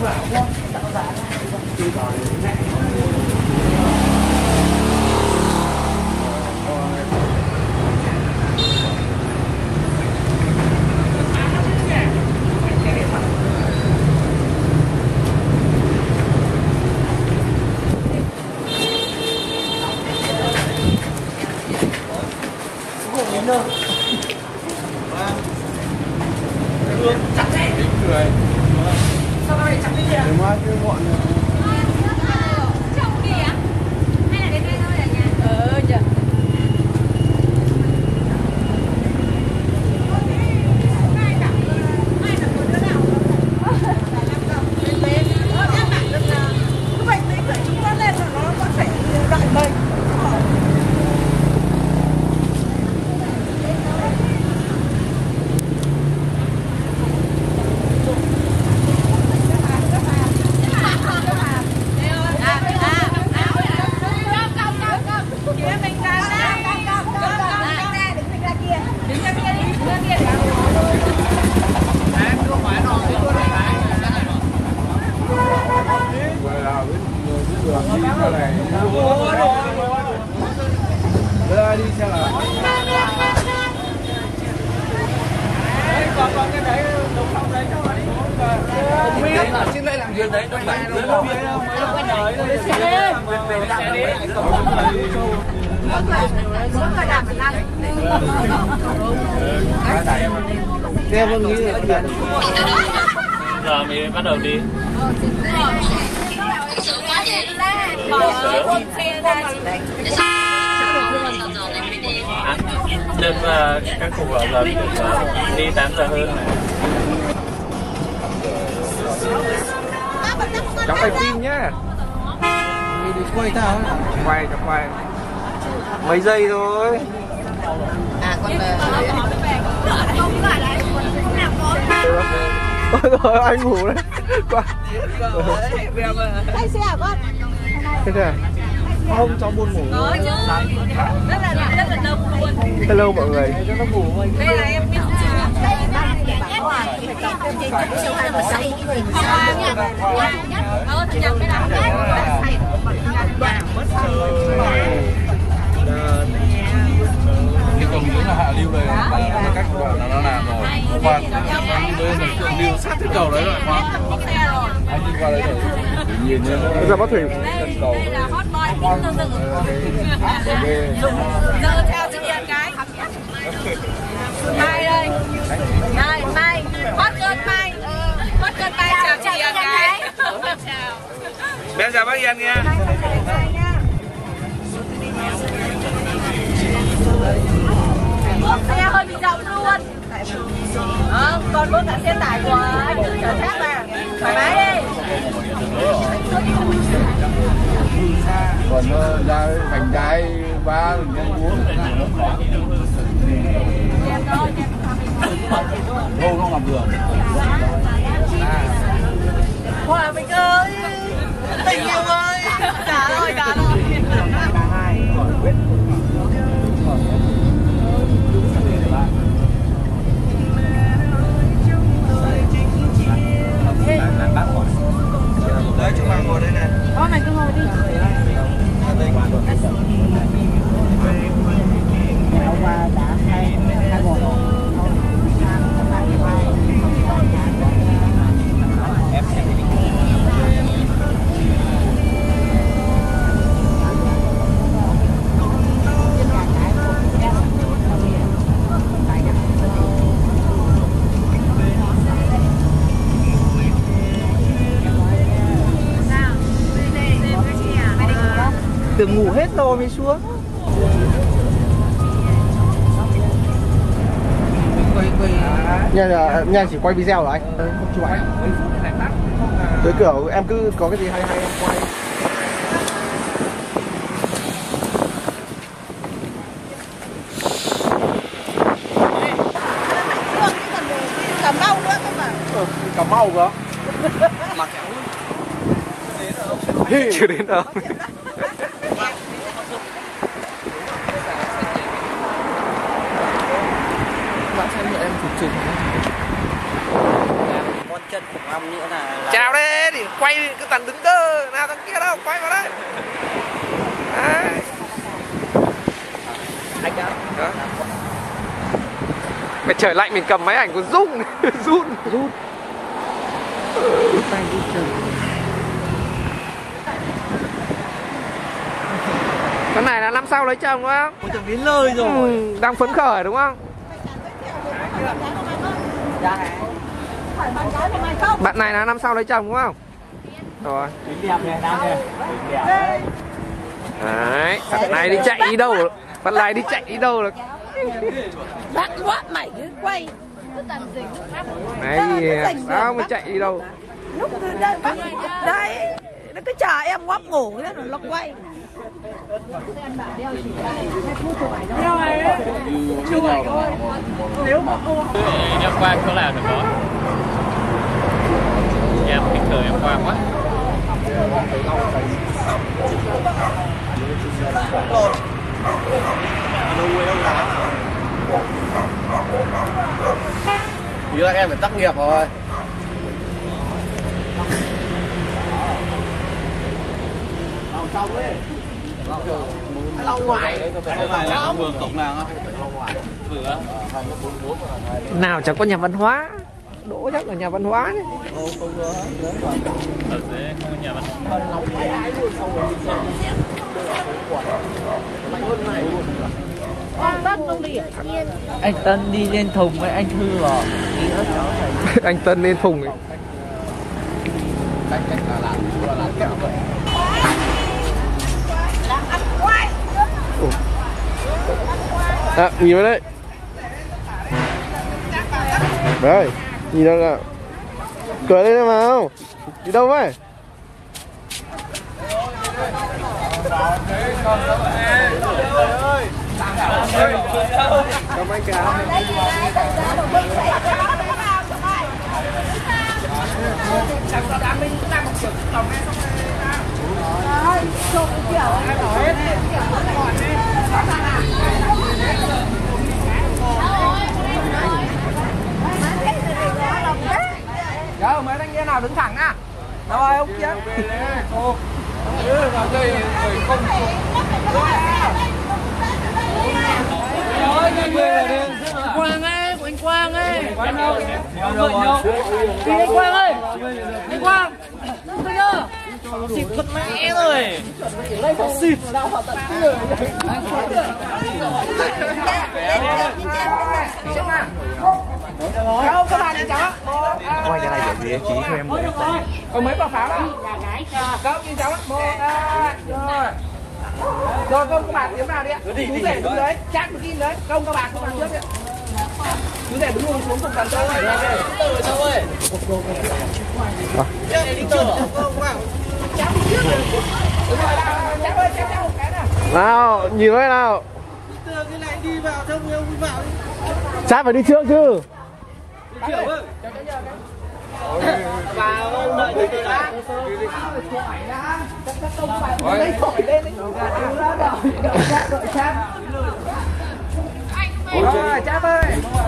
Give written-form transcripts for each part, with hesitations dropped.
Giờ mình bắt đầu đi. Được các cuộc gọi là đi 8 giờ hơn này. Cháu quay phim nhá. Đi quay tao Quay, cháu quay. Mấy giây thôi. à con Ôi rồi anh ngủ đấy. Qua. Anh xe hả con? Thế à? Không, cháu buồn ngủ. Có chứ. Rất là lâu luôn. Hello mọi người. Đây là em biết Cái còn nữa là hạ lưu đây là cách gọi là nó làm rồi. Khoan, đây là thượng lưu sát cái cầu đấy rồi. Khoan. Anh đi qua đấy rồi. Tự nhiên nhá. Bây giờ bắt thủy. Chân cầu. đây là hot boy tính tương tự. Giờ theo chữ điện cái. Mai đây. Đây, Mai. Hot girl Mai. Hot girl Mai chào chị Yên cái. Chào. Bé chào bác Yên nha. Xe hơi bị rộng luôn. Còn có cả xe tải của anh tự chở khác mà. Thoải mái đi. Còn ra vành đai 3 nhân 4. Đâu không làm đường. Hòa Minh ơi. Tình yêu ơi. Đã rồi, đã rồi. Đấy, chúng ta ngồi đây này. Con này cứ ngồi đi. hôm qua đã hai một Tưởng ngủ hết rồi mới xuống. Nha chỉ quay video rồi anh. Không chụp ảnh. Tới kiểu em cứ có cái gì hay hay em quay. Cà mau nữa cơ mà. Cà mau cơ. Mặc chưa đến đâu. Bạn xem em chụp chừng. trận khủng long nữa là chào đấy, thì quay cái thằng đứng đơ nào, thằng kia đâu, quay vào đây. Đấy. anh đã Mày trời lạnh mình cầm máy ảnh còn rung. run tay đi chơi. Cái này là năm sau lấy chồng đúng không? Ôi trời, đến lời rồi. Đang phấn khởi đúng không? Bạn này là năm sau lấy chồng đúng không? Rồi. Tính đẹp này, nam này. Tính đẹp. Đấy, bạn này đi chạy đi đâu? Bạn này đi chạy đi đâu được? Bác quá mày cứ quay. Đấy, sao mà chạy đi đâu? Lúc từ đây bác đấy, nó cứ chờ em ngáp ngủ thế rồi nó quay. Em Quang có làm được đó. Em thích cười em Quang quá. Thì là em phải tác nghiệp rồi. Lau ngoài. Vườn cổng làng á. Nào chẳng có nhà văn hóa. Đỗ chắc là nhà văn hóa đấy. Thật thế, không có nhà văn. Anh Tân đi lên thùng với anh Thư rồi. Anh Tân lên thùng ấy. À, nhìn vào đây. Đây, nhìn đâu nào. Cười lên nào. Đi đâu vậy? Cảm ơn cả. Đâu mấy thanh niên nào đứng thẳng à? Đâu ơi ông kia. Quang ơi, của anh Quang ơi. Quang đâu? Đi anh Quang ơi. Anh Quang. Tôi nhớ. Xịt thật mẹ rồi. Xịt. Đâu các bạn cháu. Quay cái này để vị trí cho em. Có mấy quả pháo đâu? Đâu nhìn cháu. Một, hai, rồi. Rồi công các bạn tiến vào đi ạ. Chú rể đứng đấy, chắc đứng đấy. Công các bạn trước đi. Chú rể đứng luôn xuống cùng cần tôi ơi. Từ đâu ơi? Đi trước. Cháu đi trước rồi. Đúng rồi, cháu ơi, cháu một cái nào. Nào, nhìn đây nào. Từ cái này đi vào xong rồi ông vào. Chắc phải đi trước chứ. Đi trước ơi. Vào đợi từ đã. Lấy thổi lên đấy. Đợi Cháp. Rồi, Cháp ơi.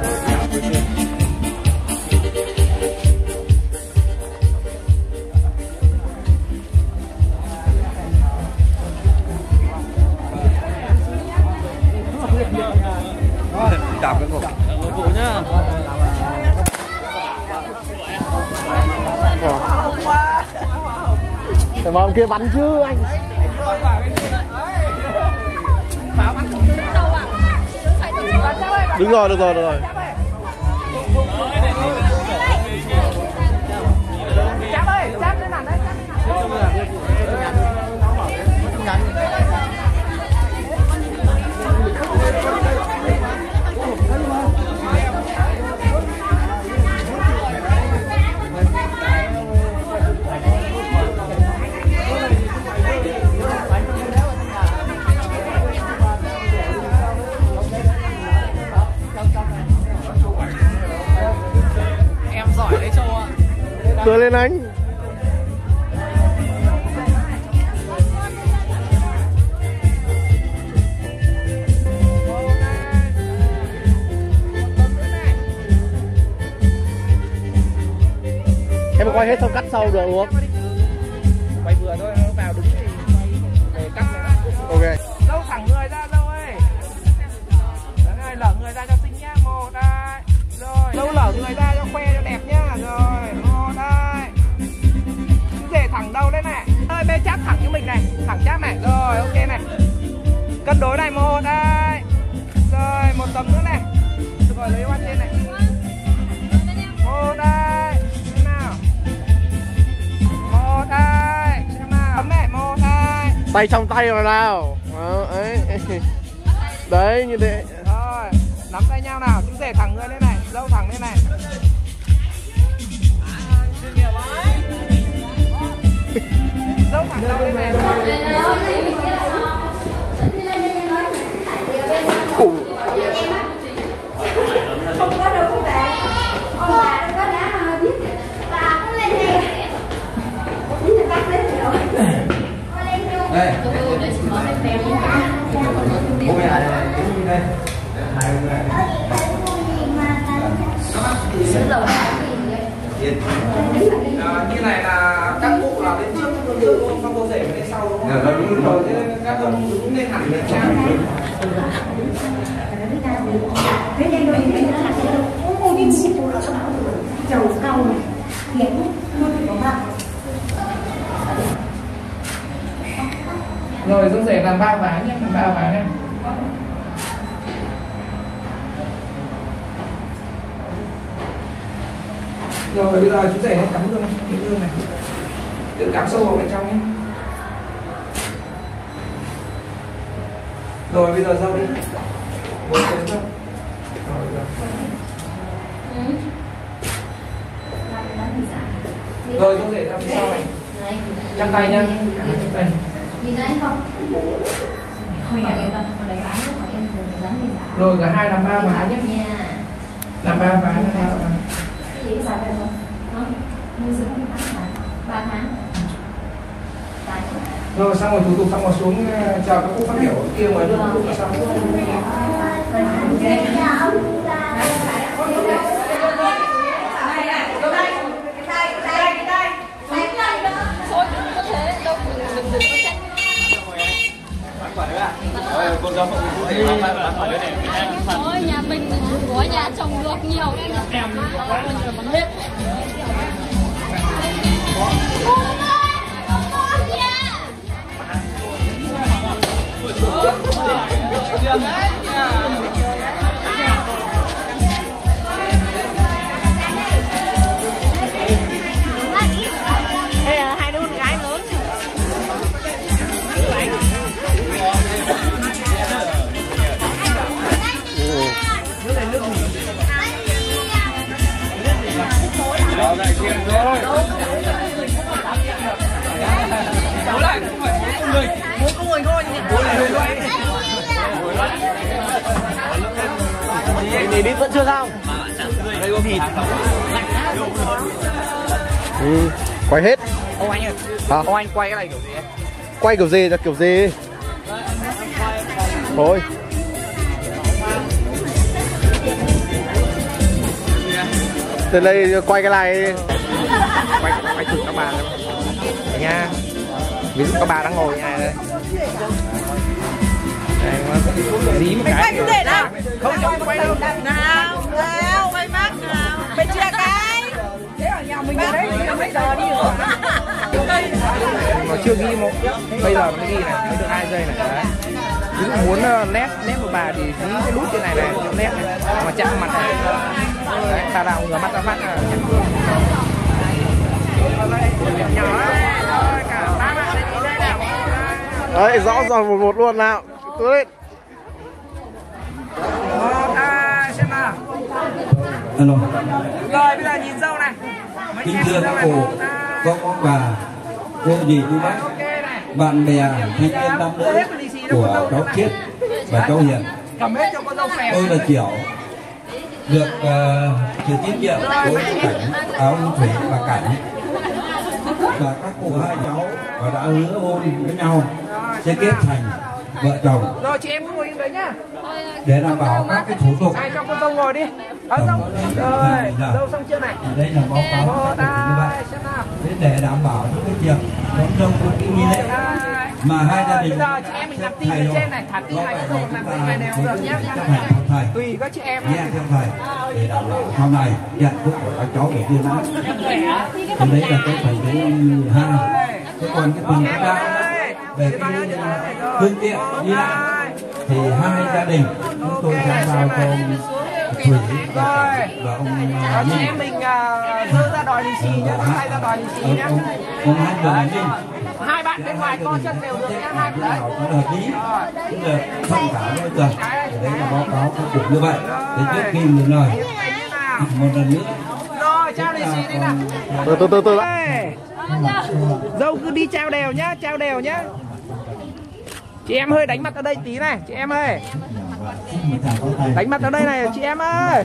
Đạp cái cổ. Phụ nhá. Phải vào kia bắn chứ anh. Đúng rồi, được rồi, được rồi. Cháp ơi, Cháp lên nằm đấy. Em giỏi đấy Châu ạ. Cười lên anh. Em quay hết xong cắt sau được đúng không? Quay vừa thôi, nó vào đúng thì quay về cắt này đó. Ok. Dâu thẳng người ra dâu ơi. Đấy, lở người ra cho xinh nhá. 1, 2. Rồi. Dâu lở người ra cho khoe cho đẹp nhá. Rồi. 1, 2. Chú rể thẳng đầu lên này. Ơi bê chát thẳng cho mình này. Thẳng chát này. Rồi ok này. Cân đối này. 1, 2. Rồi một tấm nữa này. Rồi lấy oan trên này. 1, 2. Thế nào? 1, 2. Thế nào? Tấm này. 1, 2. Tay trong tay vào nào. Ấy. Đấy như thế. Rồi, nắm tay nhau nào, chú rể thẳng người lên này, dâu thẳng lên này. Dâu thẳng dâu lên này. Không có đâu các bạn. Ông bà đâu có đá biết. Bà cũng lên đây. Biết là bác lên rồi. Đây. Bố mẹ đây. Hai người. Như này là các cụ là bên trước luôn, xong cô rể bên sau đúng không? Rồi các ông cũng nên hẳn lên trang. Rồi dâu rể làm 3 ván nhé, làm 3 ván nhé. Rồi bây giờ chú rể hãy cắm gương này, cái gương này, tự cắm sâu vào bên trong nhé. Rồi bây giờ dâu đi. Rồi dâu rể ra phía sau này, chăm tay nhá. Đây. Rồi cả hai làm 3 ván nhé. Làm 3 ván. Rồi xong rồi thủ tục xong rồi xuống chào các cụ phát biểu kia ngoài nước cũng xong. Ôi nhà mình có nhà trồng được nhiều nên là em bằng hết. Đây là hai đứa con gái lớn. Này đi vẫn chưa xong. Đây có thịt. Quay hết. Ông anh ơi. Hả? Ông anh quay cái này kiểu gì ấy? Quay kiểu gì là kiểu gì? Thôi. Từ đây quay cái này. Quay thử các bà nha. Ví dụ các bà đang ngồi như này đây. Đây, dí một cái. Quay chú rể nào. Không cho quay đâu. Nào, quay mắt nào. Bên chia cái. Thế ở nhà mình ở đấy, bây giờ đi rồi. Nó chưa ghi một. Bây giờ nó ghi này, mới được 2 giây này. Đấy. Ví dụ muốn nét một bà thì dí cái nút trên này này, chỗ nét này, mà chạm mặt này. Đấy, ta nào ngửa mắt ra phát là Đấy, rõ ràng một luôn nào. Cứ lên. Xem nào. Alo. Rồi bây giờ nhìn dâu này. Kính thưa các cụ, các ông bà, cô dì chú bác, bạn bè, thanh niên nam nữ của cháu Chiết và cháu Hiền. Cầm hết cho con dâu phèn. Tôi là Chiểu, được sự tín nhiệm của Cảnh, Áo Thủy và Cảnh. Và các cụ hai cháu đã hứa hôn với nhau sẽ kết thành vợ chồng. Rồi chị em cứ ngồi yên đấy nhá. Để để đảm bảo các cái thủ tục. Ai cho cô dâu ngồi đi. Xong rồi, dâu xong chưa này? Đây là báo cáo các thủ tục như vậy. Để đảm bảo những cái việc đón dâu của cái nghi lễ mà hai gia đình chị em mình làm tin bên trên này, thả tin này cũng làm tin này đều được nhé. Tùy các chị em. Nghe theo thầy để đảm bảo sau này nhận thức của các cháu để đưa nó. Thì đấy là cái phần thứ hai. Thế còn cái phần thứ ba về cái phương tiện đi lại thì hai gia đình chúng tôi sẽ vào cho Thủy và ông chị em mình đưa ra đòi lì xì nhé, tay ra đòi lì xì nhé. Ông hai người Ninh. Hai bạn bên ngoài co chân đều được nhé, hai bạn. Cũng hợp lý, cũng được tham khảo đối tượng. Đấy là báo cáo cuối cùng như vậy. Để trước khi mình lời một lần nữa. Rồi, trao lì xì đi nào. Từ Dâu cứ đi trao đều nhá, trao đều nhá. Chị em hơi đánh mặt ở đây tí này, chị em ơi. Đánh mặt ở đây này, chị em ơi.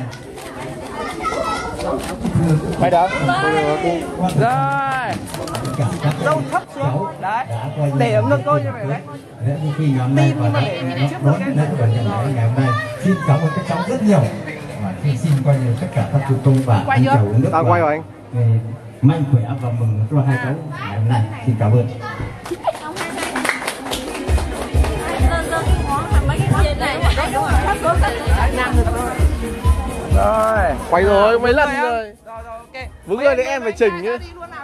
Mày được. Rồi. Dâu thấp xuống. Đấy. Để ở ngực tôi như vậy đấy. Khi ngày hôm nay và đón đến và nhận lễ ngày hôm nay, xin cảm ơn các cháu rất nhiều. Và xin quay tất cả các cụ tôn và anh chầu nước. Tao quay rồi anh. Mạnh khỏe và mừng cho hai cháu ngày hôm nay. Xin cảm ơn. Rồi, quay rồi mấy lần rồi. Rồi, ok. Vững rồi thì em phải chỉnh nhá.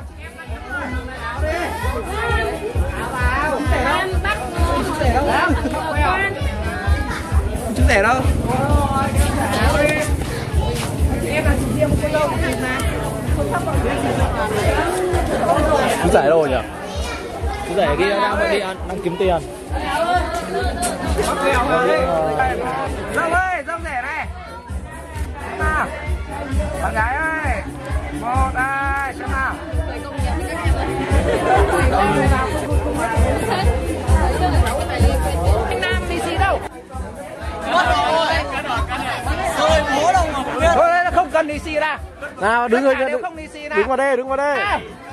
Chú rể đâu? Em là chủ riêng một cô dâu này. Chú rể đâu rồi nhỉ? Chú rể kia đang kiếm tiền. Dâu ơi, dâu rể này. Xem nào. Bạn gái ơi. 1, 2, xem nào. Anh Nam đi xí đâu? Thôi đây không cần đi xì ra. Nào đứng rồi, đứng vào đây, đứng vào đây.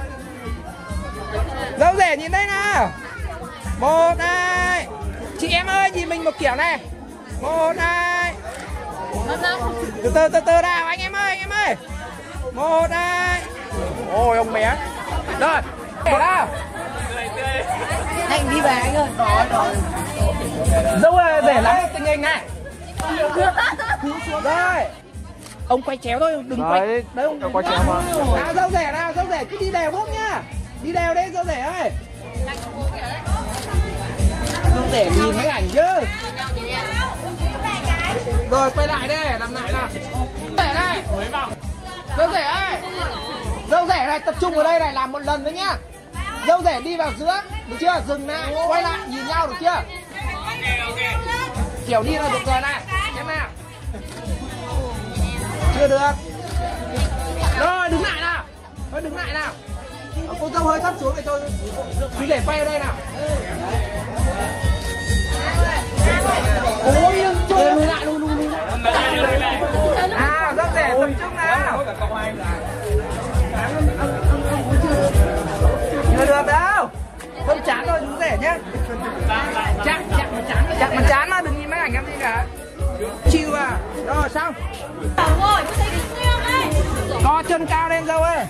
Dâu rể nhìn đây nào. 1, 2. Chị em ơi, nhìn mình một kiểu này. 1, 2. Từ từ nào anh em ơi. 1, 2. Ôi ông bé. Rồi, để nào. Anh đi về anh ơi. Dâu ơi, để lắm tình hình này. Rồi. Ông quay chéo thôi, đừng quay. Đấy ông quay chéo mà. Nào dâu rể cứ đi đều bước nhá. Đi đều đấy dâu rể ơi. Dâu rể nhìn mấy ảnh chứ. Rồi quay lại đây, làm lại nào. Rể này. Dâu rể ơi. Dâu rể này tập trung ở đây này, làm một lần nữa nhá. Dâu rể đi vào giữa, được chưa? Dừng lại, quay lại nhìn nhau được chưa? Kiểu đi là được rồi này. Em nào. Chưa được. Rồi đứng lại nào. Thôi đứng lại nào. Cô dâu hơi thấp xuống để tôi chú rể quay ở đây nào. Ôi trời, lùi lại. À, dâu rể tập trung nào. Chưa được đâu. Không chán thôi chú rể nhé. Chặn mà chán mà đừng nhìn mấy ảnh em gì cả. Chiều à. Rồi xong. Co chân cao lên dâu ơi.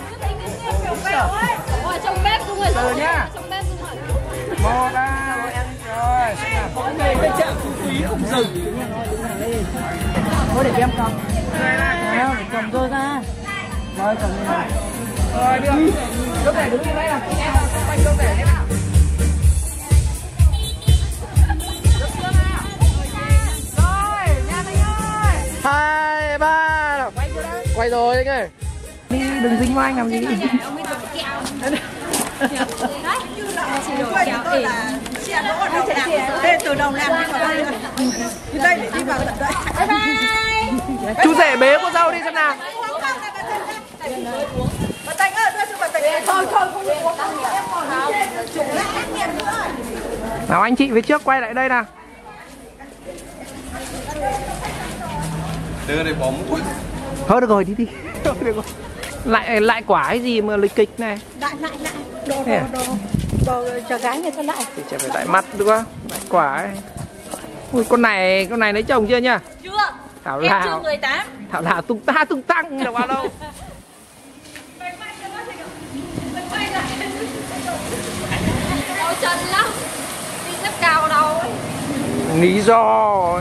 Trong bếp cũng rồi. Từ nhá. 1, 2. Rồi. Cái chợ phú quý không dừng. Thôi để em cầm. Nào, để cầm tôi ra. Rồi cầm lên này. Rồi được. Dâu rể đứng như đây nào. Em quay dâu rể thế nào. Rồi, nha anh ơi. 2, 3. Quay rồi anh ơi. Đi đừng dính vào anh làm gì. Từ đầu làm đi đây để đi vào tận đây. Bye bye. Chú rể bế cô dâu đi xem nào. Bà Tành ơi, đưa cho bà Tành. Thôi không được uống em còn chụp lại trách nhiệm nữa. Nào anh chị phía trước quay lại đây nào. Đưa đây bóng quá. Thôi được rồi, đi. Lại quả cái gì mà lịch kịch này. Lại. Đồ cho gái người ta lại. Thì chả phải lại mặt được không? Lại quả ấy. Ui, con này lấy chồng chưa nhá? Chưa. Thảo Em chưa Lào. 18. Thảo Lào tung tăng được bao lâu? Đau chân lắm. Đi rất cao đâu. Lý do.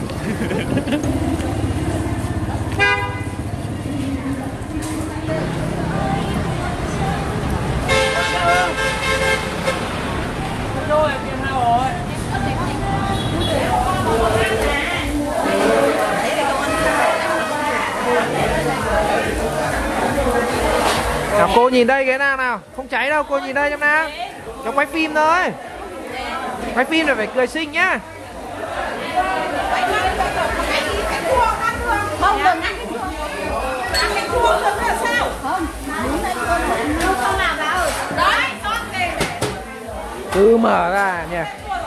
Nào cô nhìn đây cái nào không cháy đâu, cô nhìn đây xem nào. Cháu quay phim thôi. Quay phim là phải cười xinh nhá. Không đừng ăn cái chuông. Ăn cái chuông được là sao? Không làm đâu. Đấy, con kìa. Cứ mở ra nha.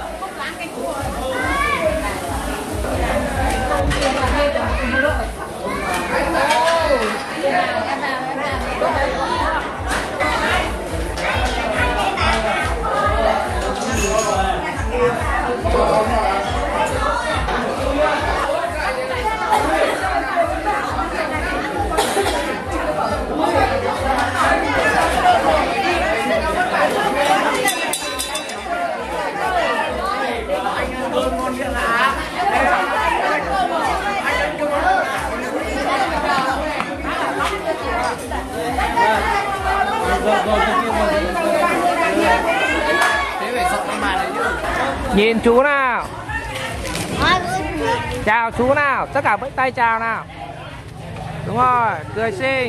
Nhìn chú nào. Chào chú nào. Tất cả vẫy tay chào nào. Đúng rồi, cười xinh.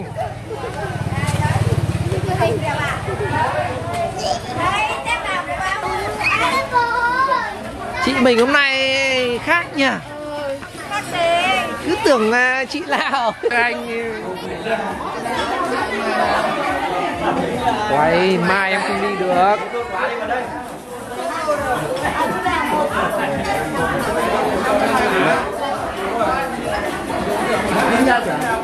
Chị mình hôm nay khác nhỉ. Cứ tưởng chị Lào. Anh quay mai em không đi được.